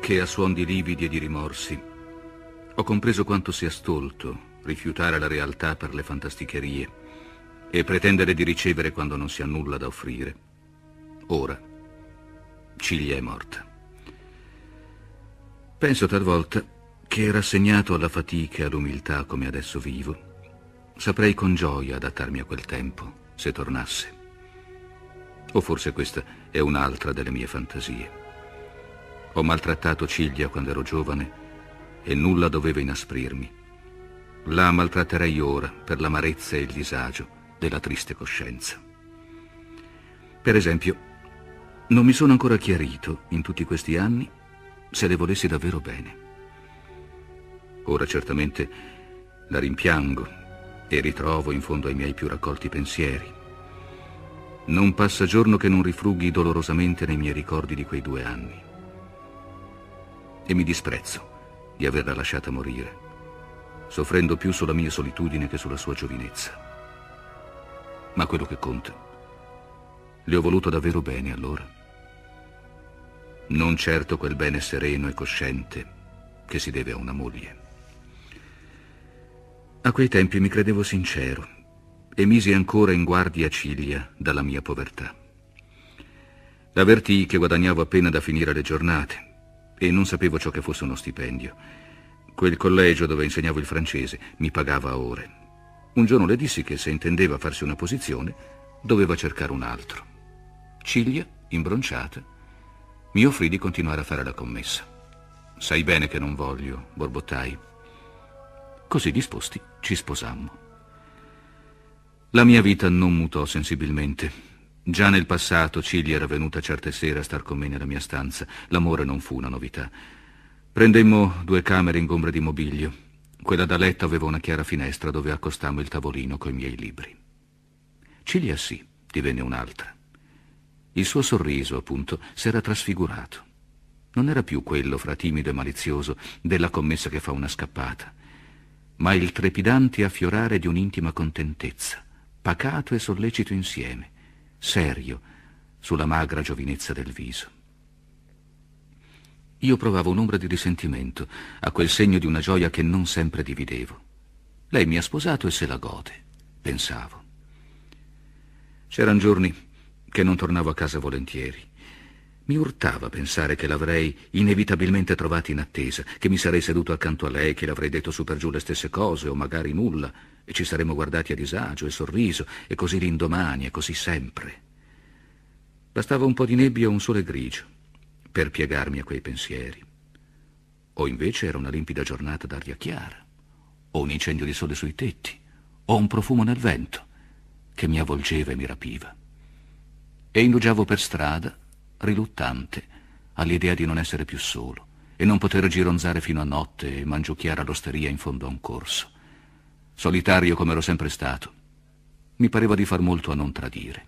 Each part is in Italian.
che a suon di lividi e di rimorsi ho compreso quanto sia stolto rifiutare la realtà per le fantasticherie e pretendere di ricevere quando non si ha nulla da offrire. Ora Cilia è morta. Penso talvolta che, rassegnato alla fatica e all'umiltà come adesso vivo, saprei con gioia adattarmi a quel tempo, se tornasse. O forse questa è un'altra delle mie fantasie. Ho maltrattato Cilia quando ero giovane e nulla doveva inasprirmi. La maltratterei ora per l'amarezza e il disagio della triste coscienza. Per esempio, non mi sono ancora chiarito, in tutti questi anni, se le volessi davvero bene. Ora certamente la rimpiango e ritrovo in fondo ai miei più raccolti pensieri. Non passa giorno che non rifrughi dolorosamente nei miei ricordi di quei 2 anni. E mi disprezzo di averla lasciata morire, soffrendo più sulla mia solitudine che sulla sua giovinezza. Ma quello che conta, le ho voluto davvero bene allora. Non certo quel bene sereno e cosciente che si deve a una moglie. A quei tempi mi credevo sincero e misi ancora in guardia Cilia dalla mia povertà. L'avvertii che guadagnavo appena da finire le giornate e non sapevo ciò che fosse uno stipendio. Quel collegio dove insegnavo il francese mi pagava a ore. Un giorno le dissi che se intendeva farsi una posizione doveva cercare un altro. Cilia, imbronciata, mi offrì di continuare a fare la commessa. Sai bene che non voglio, borbottai. Così disposti ci sposammo. La mia vita non mutò sensibilmente. Già nel passato Cilia era venuta certe sere a star con me nella mia stanza. L'amore non fu una novità. Prendemmo 2 camere ingombre di mobilio. Quella da letto aveva una chiara finestra dove accostammo il tavolino coi miei libri. Cilia sì, divenne un'altra. Il suo sorriso, appunto, s'era trasfigurato. Non era più quello fra timido e malizioso della commessa che fa una scappata, ma il trepidante affiorare di un'intima contentezza, pacato e sollecito insieme, serio, sulla magra giovinezza del viso. Io provavo un'ombra di risentimento a quel segno di una gioia che non sempre dividevo. Lei mi ha sposato e se la gode, pensavo. C'eran giorni che non tornavo a casa volentieri. Mi urtava pensare che l'avrei inevitabilmente trovata in attesa, che mi sarei seduto accanto a lei, che le avrei detto su per giù le stesse cose, o magari nulla, e ci saremmo guardati a disagio e sorriso, e così l'indomani, e così sempre. Bastava un po' di nebbia o un sole grigio per piegarmi a quei pensieri. O invece era una limpida giornata d'aria chiara, o un incendio di sole sui tetti, o un profumo nel vento che mi avvolgeva e mi rapiva. E indugiavo per strada, riluttante, all'idea di non essere più solo e non poter gironzare fino a notte e mangiucchiare all'osteria in fondo a un corso. Solitario come ero sempre stato, mi pareva di far molto a non tradire.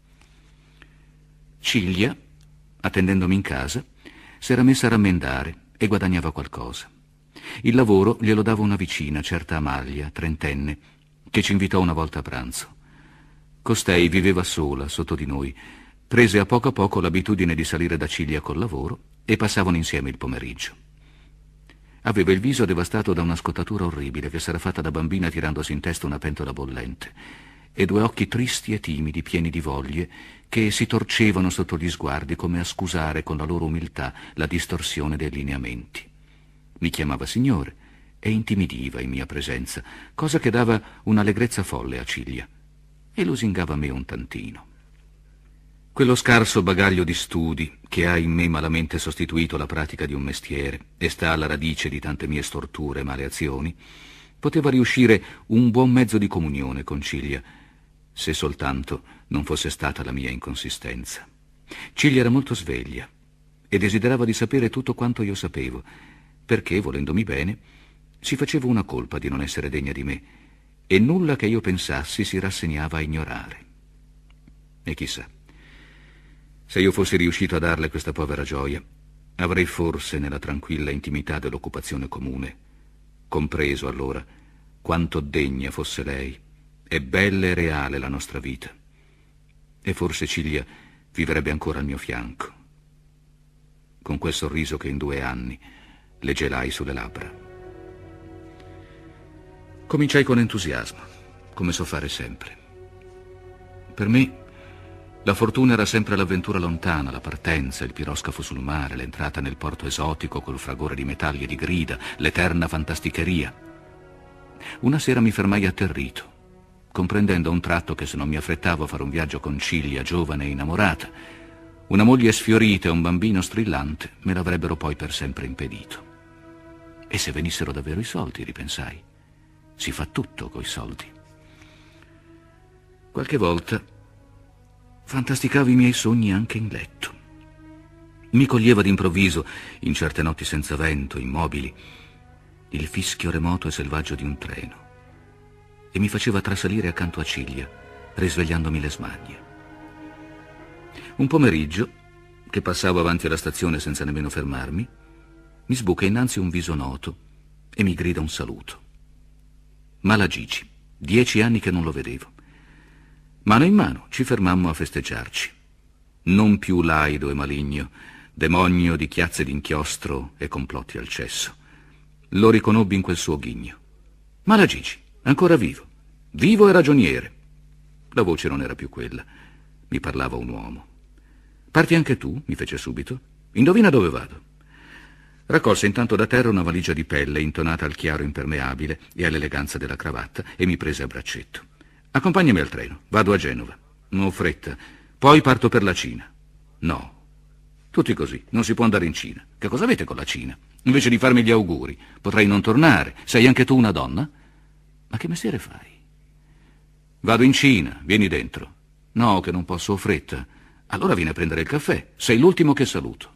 Cilia, attendendomi in casa, s'era messa a rammendare e guadagnava qualcosa. Il lavoro glielo dava una vicina, certa Amalia, 30enne, che ci invitò una volta a pranzo. Costei viveva sola sotto di noi. Prese a poco l'abitudine di salire da Cilia col lavoro e passavano insieme il pomeriggio. Aveva il viso devastato da una scottatura orribile che s'era fatta da bambina tirandosi in testa una pentola bollente, e 2 occhi tristi e timidi, pieni di voglie, che si torcevano sotto gli sguardi come a scusare con la loro umiltà la distorsione dei lineamenti. Mi chiamava signore e intimidiva in mia presenza, cosa che dava un'allegrezza folle a Cilia, e lusingava me un tantino. Quello scarso bagaglio di studi che ha in me malamente sostituito la pratica di un mestiere e sta alla radice di tante mie storture e male azioni, poteva riuscire un buon mezzo di comunione con Cilia, se soltanto non fosse stata la mia inconsistenza. Cilia era molto sveglia e desiderava di sapere tutto quanto io sapevo, perché, volendomi bene, si faceva una colpa di non essere degna di me, e nulla che io pensassi si rassegnava a ignorare. E chissà, se io fossi riuscito a darle questa povera gioia, avrei forse, nella tranquilla intimità dell'occupazione comune, compreso allora quanto degna fosse lei e bella e reale la nostra vita. E forse Cilia vivrebbe ancora al mio fianco. con quel sorriso che in 2 anni le gelai sulle labbra. Cominciai con entusiasmo, come so fare sempre. Per me la fortuna era sempre l'avventura lontana, la partenza, il piroscafo sul mare, l'entrata nel porto esotico col fragore di metalli e di grida, l'eterna fantasticheria. Una sera mi fermai atterrito, comprendendo a un tratto che se non mi affrettavo a fare un viaggio con Cilia, giovane e innamorata, una moglie sfiorita e un bambino strillante me l'avrebbero poi per sempre impedito. E se venissero davvero i soldi, ripensai. Si fa tutto coi soldi. Qualche volta fantasticavo i miei sogni anche in letto. Mi coglieva d'improvviso, in certe notti senza vento, immobili, il fischio remoto e selvaggio di un treno e mi faceva trasalire accanto a Cilia, risvegliandomi le smanie. Un pomeriggio, che passavo avanti alla stazione senza nemmeno fermarmi, mi sbuca innanzi un viso noto e mi grida un saluto. Malagigi, 10 anni che non lo vedevo. Mano in mano ci fermammo a festeggiarci. Non più laido e maligno, demonio di chiazze d'inchiostro e complotti al cesso. Lo riconobbi in quel suo ghigno. Malagigi, ancora vivo. Vivo e ragioniere. La voce non era più quella. Mi parlava un uomo. Parti anche tu? Mi fece subito. Indovina dove vado. Raccolse intanto da terra una valigia di pelle intonata al chiaro impermeabile e all'eleganza della cravatta e mi prese a braccetto. Accompagnami al treno, vado a Genova. Non ho fretta, poi parto per la Cina. No, tutti così, non si può andare in Cina. Che cosa avete con la Cina? Invece di farmi gli auguri, potrei non tornare. Sei anche tu una donna? Ma che mestiere fai? Vado in Cina, vieni dentro. No, che non posso, ho fretta. Allora vieni a prendere il caffè, sei l'ultimo che saluto.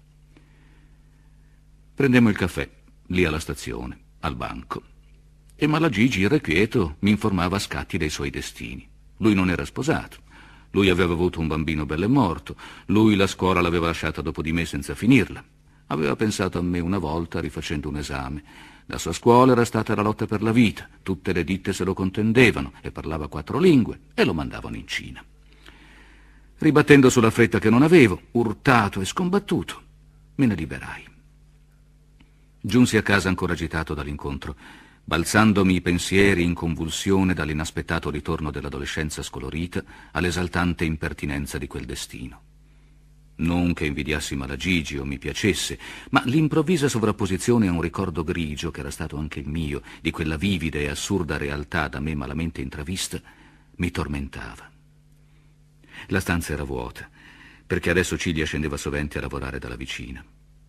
Prendemmo il caffè, lì alla stazione, al banco. E Malagigi, irrequieto, mi informava a scatti dei suoi destini. Lui non era sposato, lui aveva avuto un bambino bello e morto, lui la scuola l'aveva lasciata dopo di me senza finirla. Aveva pensato a me una volta rifacendo un esame. La sua scuola era stata la lotta per la vita, tutte le ditte se lo contendevano e parlava 4 lingue e lo mandavano in Cina. Ribattendo sulla fretta che non avevo, urtato e scombattuto, me ne liberai. Giunsi a casa ancora agitato dall'incontro, balzandomi i pensieri in convulsione dall'inaspettato ritorno dell'adolescenza scolorita all'esaltante impertinenza di quel destino. Non che invidiassi Malagigi o mi piacesse, ma l'improvvisa sovrapposizione a un ricordo grigio, che era stato anche il mio, di quella vivida e assurda realtà da me malamente intravista, mi tormentava. La stanza era vuota, perché adesso Cilia scendeva sovente a lavorare dalla vicina.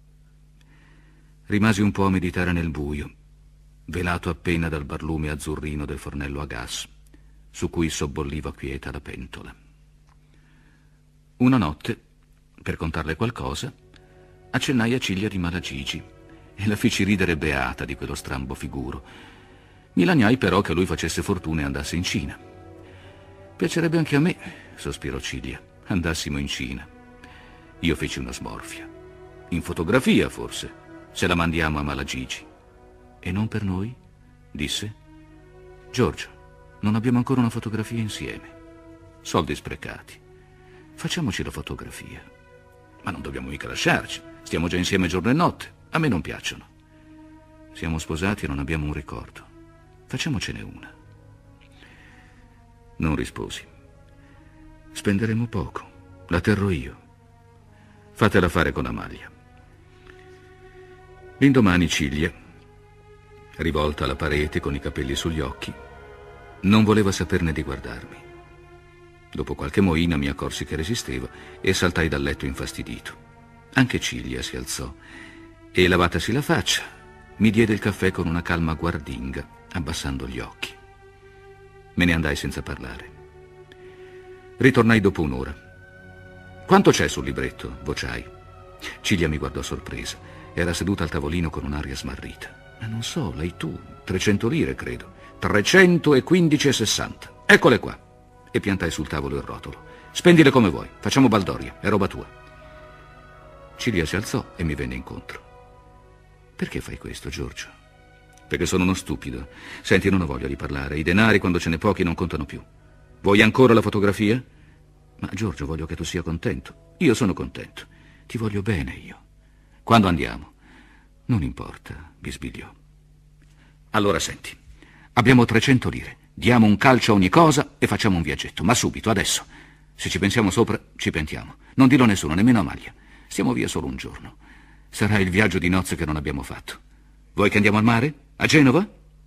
Rimasi un po' a meditare nel buio, velato appena dal barlume azzurrino del fornello a gas, su cui sobbolliva quieta la pentola. Una notte, per contarle qualcosa, accennai a Cilia di Malagigi e la feci ridere beata di quello strambo figuro. Mi lagnai però che lui facesse fortuna e andasse in Cina. Piacerebbe anche a me, sospirò Cilia, andassimo in Cina. Io feci una smorfia. In fotografia, forse, se la mandiamo a Malagigi. E non per noi? Disse. Giorgio, non abbiamo ancora una fotografia insieme. Soldi sprecati. Facciamoci la fotografia. Ma non dobbiamo mica lasciarci. Stiamo già insieme giorno e notte. A me non piacciono. Siamo sposati e non abbiamo un ricordo. Facciamocene una. Non risposi. Spenderemo poco. La terrò io. Fatela fare con Amalia. L'indomani Cilia, rivolta alla parete con i capelli sugli occhi, non voleva saperne di guardarmi. Dopo qualche moina mi accorsi che resisteva e saltai dal letto infastidito. Anche Cilia si alzò e, lavatasi la faccia, mi diede il caffè con una calma guardinga, abbassando gli occhi. Me ne andai senza parlare. Ritornai dopo un'ora. Quanto c'è sul libretto? Vociai. Cilia mi guardò sorpresa. Era seduta al tavolino con un'aria smarrita. Ma non so, lei tu, 300 lire, credo. 315,60. Eccole qua. E piantai sul tavolo il rotolo. Spendile come vuoi, facciamo baldoria, è roba tua. Cilia si alzò e mi venne incontro. Perché fai questo, Giorgio? Perché sono uno stupido. Senti, non ho voglia di parlare. I denari, quando ce n'è pochi, non contano più. Vuoi ancora la fotografia? Ma Giorgio, voglio che tu sia contento. Io sono contento. Ti voglio bene io. Quando andiamo? Non importa, bisbigliò. Allora senti, abbiamo 300 lire. Diamo un calcio a ogni cosa e facciamo un viaggetto, ma subito, adesso. Se ci pensiamo sopra, ci pentiamo. Non dirlo a nessuno, nemmeno a Maglia. Stiamo via solo un giorno. Sarà il viaggio di nozze che non abbiamo fatto. Vuoi che andiamo al mare? A Genova?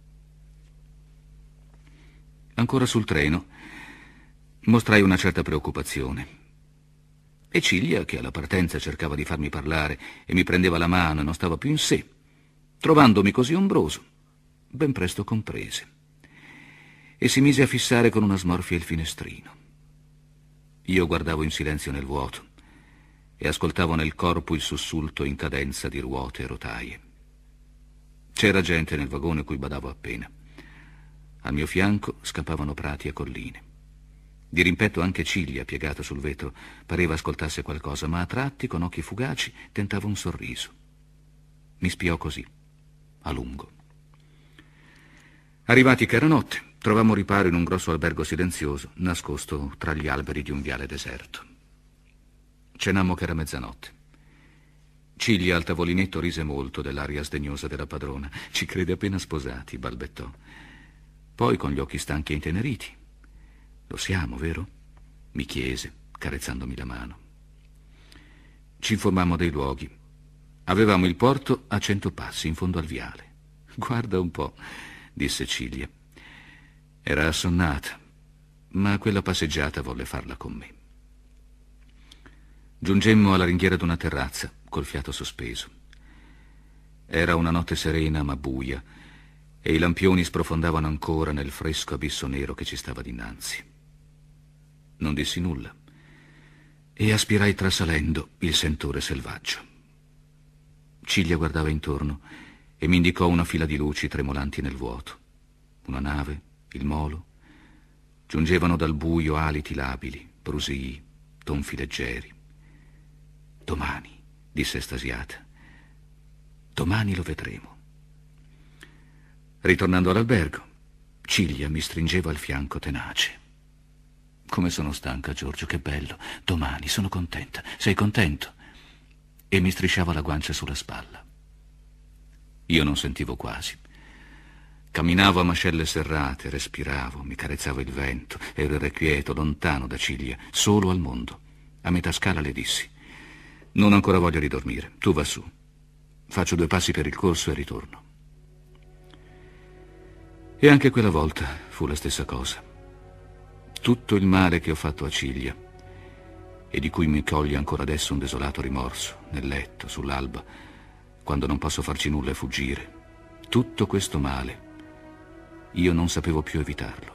Ancora sul treno mostrai una certa preoccupazione. E Ciglia, che alla partenza cercava di farmi parlare e mi prendeva la mano e non stava più in sé, trovandomi così ombroso, ben presto comprese e si mise a fissare con una smorfia il finestrino. Io guardavo in silenzio nel vuoto e ascoltavo nel corpo il sussulto in cadenza di ruote e rotaie. C'era gente nel vagone cui badavo appena. Al mio fianco scappavano prati e colline. Di rimpetto anche Ciglia, piegata sul vetro, pareva ascoltasse qualcosa, ma a tratti, con occhi fugaci, tentava un sorriso. Mi spiò così, a lungo. Arrivati che era notte, trovammo riparo in un grosso albergo silenzioso, nascosto tra gli alberi di un viale deserto. Cenammo che era mezzanotte. Ciglia al tavolinetto rise molto dell'aria sdegnosa della padrona. Ci crede appena sposati, balbettò. Poi, con gli occhi stanchi e inteneriti: lo siamo, vero? Mi chiese, carezzandomi la mano. Ci informammo dei luoghi. Avevamo il porto a 100 passi, in fondo al viale. Guarda un po', disse Ciglia. Era assonnata, ma quella passeggiata volle farla con me. Giungemmo alla ringhiera d'una terrazza, col fiato sospeso. Era una notte serena ma buia, e i lampioni sprofondavano ancora nel fresco abisso nero che ci stava dinanzi. Non dissi nulla e aspirai trasalendo il sentore selvaggio. Ciglia guardava intorno e mi indicò una fila di luci tremolanti nel vuoto. Una nave, il molo. Giungevano dal buio aliti labili, brusii, tonfi leggeri. Domani, disse estasiata. Domani lo vedremo. Ritornando all'albergo, Ciglia mi stringeva al fianco tenace. Come sono stanca, Giorgio, che bello. Domani, sono contenta. Sei contento? E mi strisciava la guancia sulla spalla. Io non sentivo quasi. Camminavo a mascelle serrate, respiravo, mi carezzava il vento, ero irrequieto, lontano da Ciglia, solo al mondo. A metà scala le dissi: non ho ancora voglia di dormire, tu va su. Faccio 2 passi per il corso e ritorno. E anche quella volta fu la stessa cosa. Tutto il male che ho fatto a Ciglia, e di cui mi coglie ancora adesso un desolato rimorso, nel letto, sull'alba, quando non posso farci nulla e fuggire, tutto questo male, io non sapevo più evitarlo.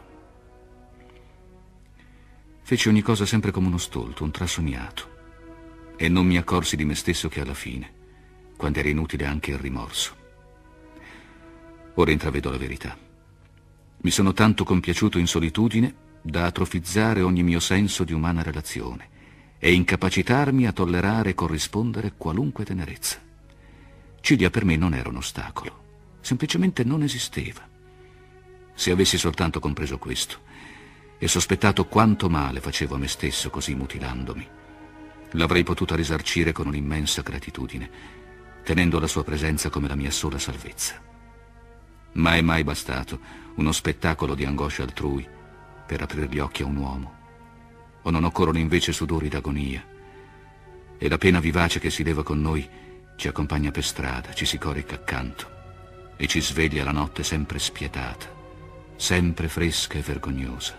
Feci ogni cosa sempre come uno stolto, un trasognato, e non mi accorsi di me stesso che alla fine, quando era inutile anche il rimorso. Ora intravedo la verità. Mi sono tanto compiaciuto in solitudine da atrofizzare ogni mio senso di umana relazione e incapacitarmi a tollerare e corrispondere qualunque tenerezza. Ciglia per me non era un ostacolo, semplicemente non esisteva. Se avessi soltanto compreso questo e sospettato quanto male facevo a me stesso così mutilandomi, l'avrei potuta risarcire con un'immensa gratitudine, tenendo la sua presenza come la mia sola salvezza. Ma è mai bastato uno spettacolo di angoscia altrui per aprire gli occhi a un uomo? O non occorrono invece sudori d'agonia? E la pena vivace che si leva con noi ci accompagna per strada, ci si corica accanto e ci sveglia la notte sempre spietata, sempre fresca e vergognosa.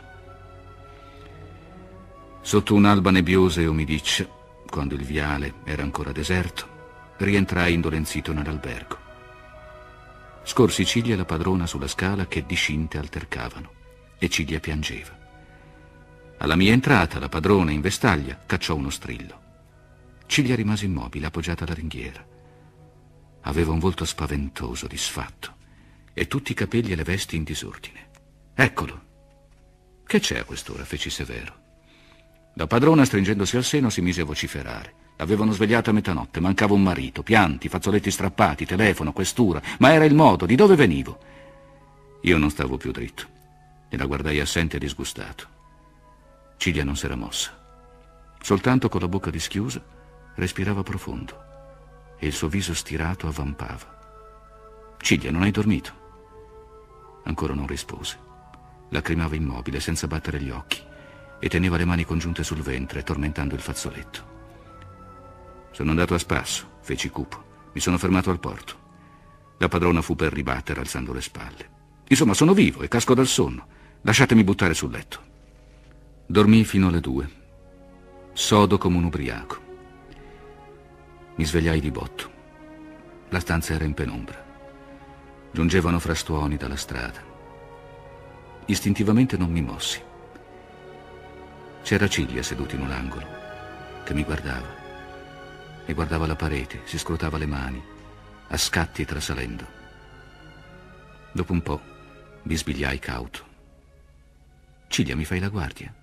Sotto un'alba nebbiosa e umidiccia, quando il viale era ancora deserto, rientrai indolenzito nell'albergo. Scorsi Ciglia e la padrona sulla scala che discinte altercavano e Ciglia piangeva. Alla mia entrata la padrona in vestaglia cacciò uno strillo. Ciglia rimase immobile, appoggiata alla ringhiera. Aveva un volto spaventoso, disfatto, e tutti i capelli e le vesti in disordine. Eccolo. Che c'è a quest'ora? Feci severo. La padrona, stringendosi al seno, si mise a vociferare. L'avevano svegliata a metanotte, mancava un marito, pianti, fazzoletti strappati, telefono, questura, ma era il modo, di dove venivo? Io non stavo più dritto e la guardai assente e disgustato. Ciglia non s'era mossa. Soltanto con la bocca dischiusa respirava profondo e il suo viso stirato avvampava. «Ciglia, non hai dormito?» Ancora non rispose. Lacrimava immobile, senza battere gli occhi, e teneva le mani congiunte sul ventre, tormentando il fazzoletto. «Sono andato a spasso», feci cupo. «Mi sono fermato al porto». La padrona fu per ribattere, alzando le spalle. «Insomma, sono vivo e casco dal sonno. Lasciatemi buttare sul letto». Dormii fino alle 2, sodo come un ubriaco. Mi svegliai di botto. La stanza era in penombra. Giungevano frastuoni dalla strada. Istintivamente non mi mossi. C'era Ciglia seduta in un angolo, che mi guardava. E guardava la parete, si scrutava le mani, a scatti trasalendo. Dopo un po' bisbigliai cauto. «Ciglia, mi fai la guardia?»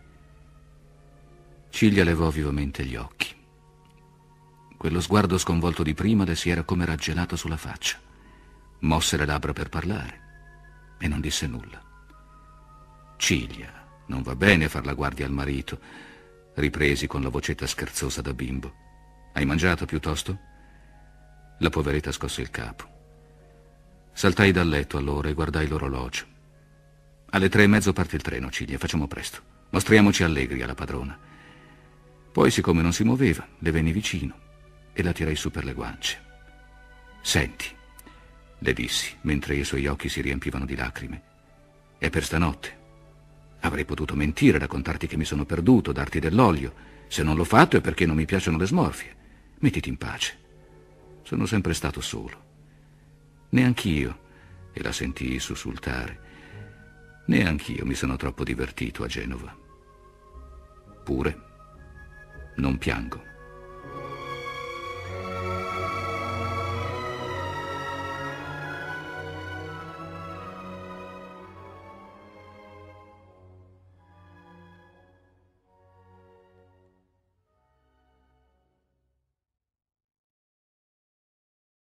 Ciglia levò vivamente gli occhi. Quello sguardo sconvolto di prima le si era come raggelato sulla faccia. Mosse le labbra per parlare e non disse nulla. «Ciglia, non va bene far la guardia al marito», ripresi con la vocetta scherzosa da bimbo. «Hai mangiato piuttosto?» La poveretta scosse il capo. Saltai dal letto allora e guardai l'orologio. «Alle 3:30 parte il treno, Ciglia, facciamo presto. Mostriamoci allegri alla padrona». Poi, siccome non si muoveva, le venni vicino e la tirai su per le guance. «Senti», le dissi, mentre i suoi occhi si riempivano di lacrime, «è per stanotte. Avrei potuto mentire, raccontarti che mi sono perduto, darti dell'olio. Se non l'ho fatto è perché non mi piacciono le smorfie. Mettiti in pace. Sono sempre stato solo. Neanch'io», e la sentii sussultare, «neanch'io mi sono troppo divertito a Genova. Pure non piango».